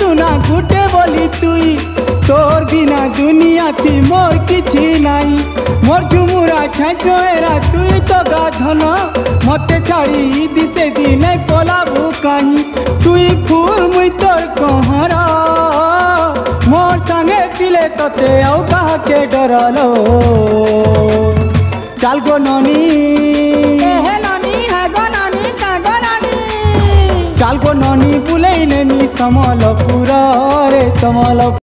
सुना गुटे बोली तुई तोर बिना दुनिया थी मोर किछि नाई मोर झुमुरा छाछोएरा तुई तो गाधन मते छाड़ी दिसे दी नहीं पलाबू कहीं तुई फूल मुई तोर कहरा मोर संगे दिले तते आउ कहा के डरलो चल गो ननी हे ननी है गो ननी का गो ननी चल गो ननी बुले ननी समलपुर रे समलपुर।